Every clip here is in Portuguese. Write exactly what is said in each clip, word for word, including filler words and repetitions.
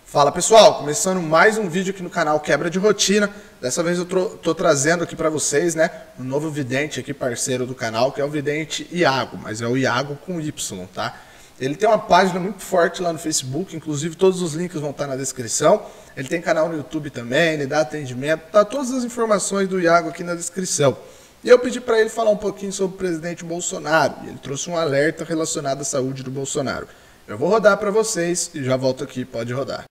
Fala pessoal, começando mais um vídeo aqui no canal Quebra de Rotina. Dessa vez eu tô, tô trazendo aqui para vocês, né, um novo vidente aqui, parceiro do canal, que é o vidente Iago, mas é o Iago com Y, tá? Ele tem uma página muito forte lá no Facebook, inclusive todos os links vão estar na descrição. Ele tem canal no YouTube também, ele dá atendimento, tá todas as informações do Iago aqui na descrição. E eu pedi para ele falar um pouquinho sobre o presidente Bolsonaro, e ele trouxe um alerta relacionado à saúde do Bolsonaro. Eu vou rodar para vocês e já volto aqui, pode rodar.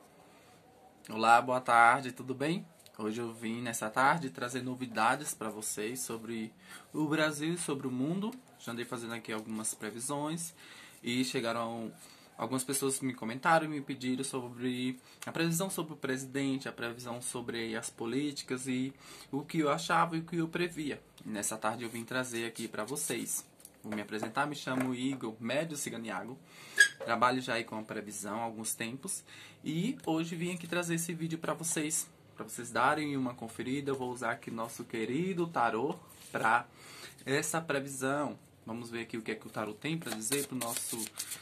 Olá, boa tarde, tudo bem? Hoje eu vim nessa tarde trazer novidades para vocês sobre o Brasil e sobre o mundo. Já andei fazendo aqui algumas previsões e chegaram algumas pessoas que me comentaram e me pediram sobre a previsão sobre o presidente, a previsão sobre as políticas e o que eu achava e o que eu previa. Nessa tarde eu vim trazer aqui para vocês. Vou me apresentar, me chamo Igor Médio Ciganiago, trabalho já aí com a previsão há alguns tempos e hoje vim aqui trazer esse vídeo para vocês, para vocês darem uma conferida. Eu vou usar aqui nosso querido tarô para essa previsão. Vamos ver aqui o que é que o tarô tem para dizer para o nosso,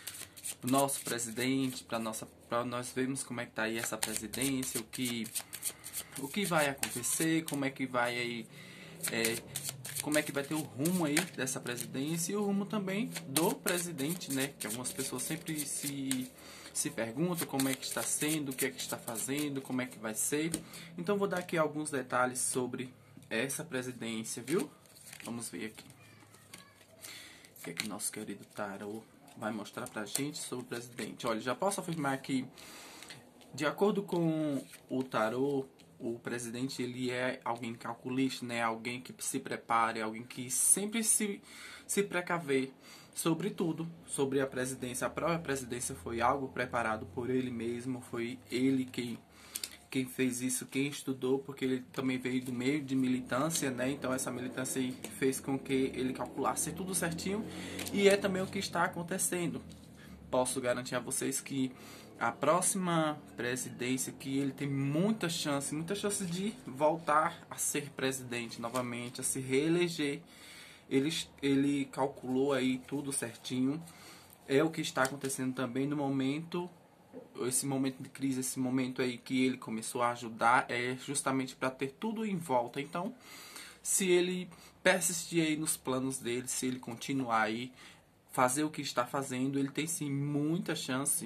nosso presidente, para nossa, para nós vermos como é que tá aí essa presidência, o que, o que vai acontecer, como é que vai aí... É, como é que vai ter o rumo aí dessa presidência e o rumo também do presidente, né? Que algumas pessoas sempre se, se perguntam como é que está sendo, o que é que está fazendo, como é que vai ser. Então vou dar aqui alguns detalhes sobre essa presidência, viu? Vamos ver aqui. O que é que nosso querido tarô vai mostrar pra gente sobre o presidente. Olha, já posso afirmar que, de acordo com o tarô, o presidente ele é alguém calculista, né? Alguém que se prepare, alguém que sempre se, se precaver sobre tudo, sobre a presidência. A própria presidência foi algo preparado por ele mesmo, foi ele quem, quem fez isso, quem estudou, porque ele também veio do meio de militância, né? Então essa militância fez com que ele calculasse tudo certinho e é também o que está acontecendo. Posso garantir a vocês que a próxima presidência, que ele tem muita chance, muita chance de voltar a ser presidente novamente, a se reeleger. Ele, ele calculou aí tudo certinho. É o que está acontecendo também no momento, esse momento de crise, esse momento aí que ele começou a ajudar, é justamente para ter tudo em volta. Então, se ele persistir aí nos planos dele, se ele continuar aí, fazer o que está fazendo, ele tem sim muita chance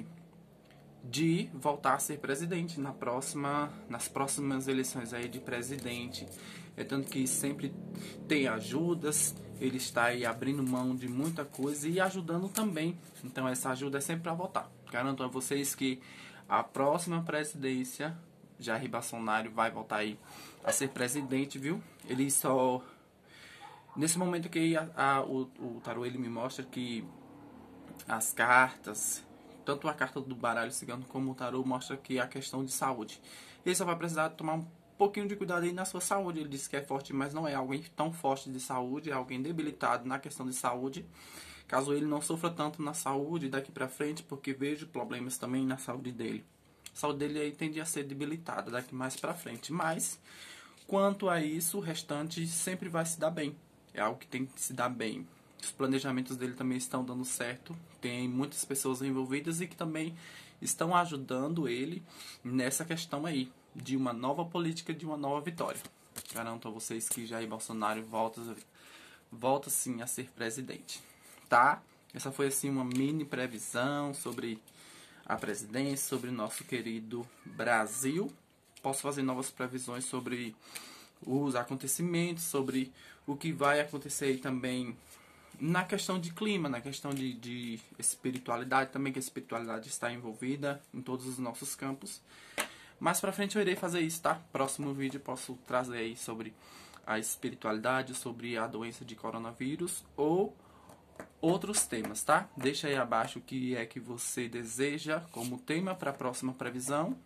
de voltar a ser presidente na próxima, nas próximas eleições aí de presidente. É tanto que sempre tem ajudas, ele está aí abrindo mão de muita coisa e ajudando também. Então essa ajuda é sempre para votar. Garanto a vocês que a próxima presidência, Jair Bolsonaro vai voltar aí a ser presidente, viu? Ele só... Nesse momento que a, a, o, o tarô ele me mostra que as cartas, tanto a carta do baralho cigano como o tarô, mostra que a questão de saúde. Ele só vai precisar tomar um pouquinho de cuidado aí na sua saúde. Ele disse que é forte, mas não é alguém tão forte de saúde, é alguém debilitado na questão de saúde. Caso ele não sofra tanto na saúde daqui pra frente, porque vejo problemas também na saúde dele. A saúde dele aí tende a ser debilitada daqui mais pra frente. Mas, quanto a isso, o restante sempre vai se dar bem. É algo que tem que se dar bem. Os planejamentos dele também estão dando certo. Tem muitas pessoas envolvidas e que também estão ajudando ele nessa questão aí de uma nova política, de uma nova vitória. Garanto a vocês que Jair Bolsonaro volta, volta sim a ser presidente, tá? Essa foi assim uma mini previsão sobre a presidência, sobre o nosso querido Brasil. Posso fazer novas previsões sobre os acontecimentos, sobre o que vai acontecer aí também na questão de clima, na questão de, de espiritualidade também, que a espiritualidade está envolvida em todos os nossos campos. Mais pra frente eu irei fazer isso, tá? Próximo vídeo posso trazer aí sobre a espiritualidade, sobre a doença de coronavírus ou outros temas, tá? Deixa aí abaixo o que é que você deseja como tema para a próxima previsão.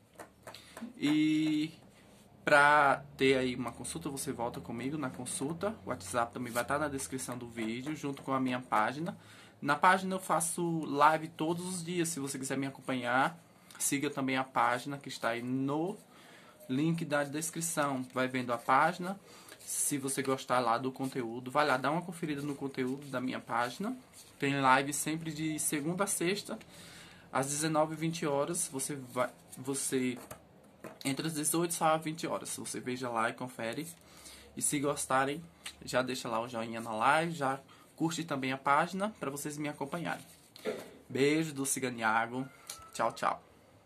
E para ter aí uma consulta, você volta comigo na consulta. O WhatsApp também vai estar na descrição do vídeo, junto com a minha página. Na página eu faço live todos os dias. Se você quiser me acompanhar, siga também a página que está aí no link da descrição. Vai vendo a página. Se você gostar lá do conteúdo, vai lá, dá uma conferida no conteúdo da minha página. Tem live sempre de segunda a sexta, Às dezenove e vinte horas, você vai, você entre as dezoito e vinte horas, você veja lá e confere. E se gostarem, já deixa lá o joinha na live, já curte também a página para vocês me acompanharem. Beijo do Ciganiago. Tchau, tchau.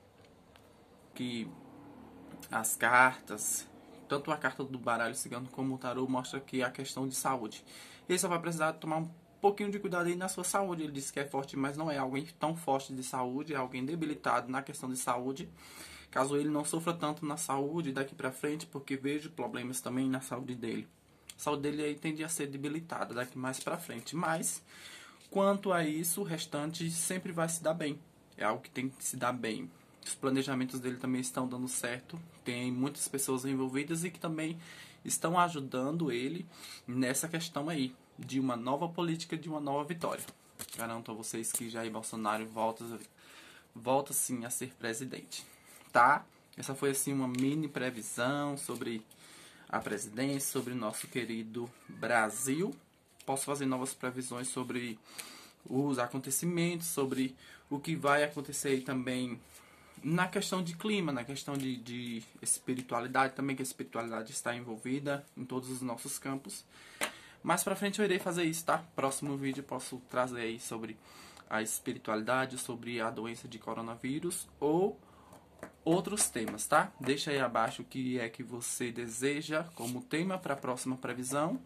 Que as cartas, tanto a carta do baralho cigano como o tarô, mostra que a questão de saúde. Ele só vai precisar tomar um pouquinho de cuidado aí na sua saúde. Ele disse que é forte, mas não é alguém tão forte de saúde, é alguém debilitado na questão de saúde. Caso ele não sofra tanto na saúde daqui pra frente, porque vejo problemas também na saúde dele. A saúde dele aí tende a ser debilitada daqui mais pra frente. Mas, quanto a isso, o restante sempre vai se dar bem. É algo que tem que se dar bem. Os planejamentos dele também estão dando certo. Tem muitas pessoas envolvidas e que também estão ajudando ele nessa questão aí, de uma nova política, de uma nova vitória. Garanto a vocês que Jair Bolsonaro volta, volta sim a ser presidente. Tá? Essa foi assim uma mini previsão sobre a presidência, sobre o nosso querido Brasil. Posso fazer novas previsões sobre os acontecimentos, sobre o que vai acontecer aí também na questão de clima, na questão de, de espiritualidade também, que a espiritualidade está envolvida em todos os nossos campos. Mais pra frente eu irei fazer isso, tá? Próximo vídeo eu posso trazer aí sobre a espiritualidade, sobre a doença de coronavírus ou outros temas, tá? Deixa aí abaixo o que é que você deseja como tema para a próxima previsão.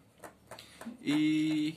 E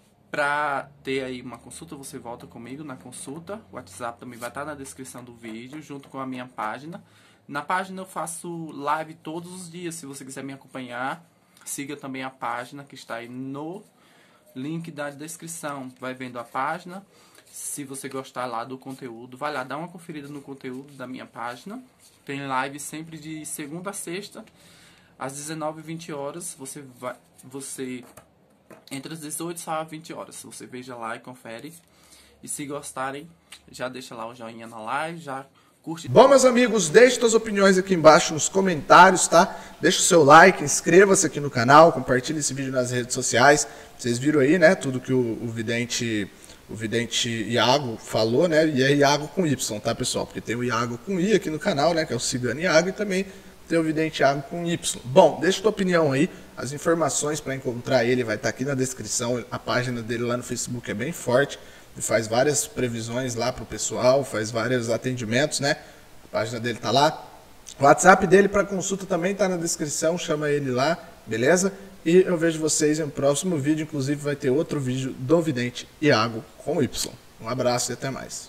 para ter aí uma consulta, você volta comigo na consulta. O WhatsApp também vai estar na descrição do vídeo, junto com a minha página. Na página eu faço live todos os dias, se você quiser me acompanhar. Siga também a página que está aí no link da descrição. Vai vendo a página. Se você gostar lá do conteúdo, vai lá, dá uma conferida no conteúdo da minha página. Tem live sempre de segunda a sexta, às dezenove e vinte horas. Você vai, você entre as dezoito e vinte horas. Você veja lá e confere. E se gostarem, já deixa lá o joinha na live, já curte. Bom, meus amigos, deixe suas opiniões aqui embaixo nos comentários, tá? Deixa o seu like, inscreva-se aqui no canal, compartilhe esse vídeo nas redes sociais. Vocês viram aí, né, tudo que o, o vidente... O vidente Iago falou, né? E é Iago com Y, tá, pessoal? Porque tem o Iago com I aqui no canal, né? Que é o Cigano Iago, e também tem o vidente Iago com Y. Bom, deixa a tua opinião aí. As informações para encontrar ele vai estar aqui na descrição. A página dele lá no Facebook é bem forte. Ele faz várias previsões lá pro pessoal, faz vários atendimentos, né? A página dele tá lá. O WhatsApp dele para consulta também tá na descrição. Chama ele lá, beleza? E eu vejo vocês em um próximo vídeo, inclusive vai ter outro vídeo do vidente Iago com Y. Um abraço e até mais.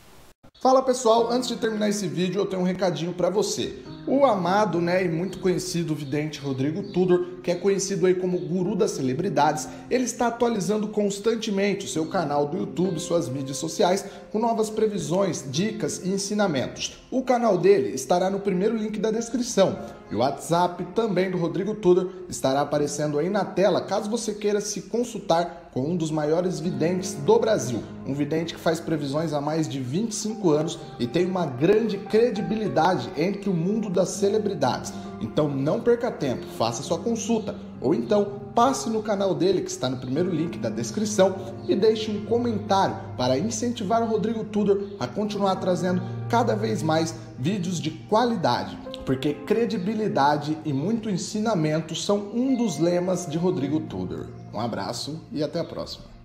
Fala pessoal, antes de terminar esse vídeo eu tenho um recadinho para você. O amado, né, e muito conhecido vidente Rodrigo Tudor, que é conhecido aí como guru das celebridades, ele está atualizando constantemente o seu canal do YouTube, suas mídias sociais, com novas previsões, dicas e ensinamentos. O canal dele estará no primeiro link da descrição. E o WhatsApp também do Rodrigo Tudor estará aparecendo aí na tela, caso você queira se consultar com um dos maiores videntes do Brasil. Um vidente que faz previsões há mais de vinte e cinco anos e tem uma grande credibilidade entre o mundo das celebridades. Então não perca tempo, faça sua consulta. Ou então passe no canal dele, que está no primeiro link da descrição, e deixe um comentário para incentivar o Rodrigo Tudor a continuar trazendo cada vez mais vídeos de qualidade. Porque credibilidade e muito ensinamento são um dos lemas de Rodrigo Tudor. Um abraço e até a próxima.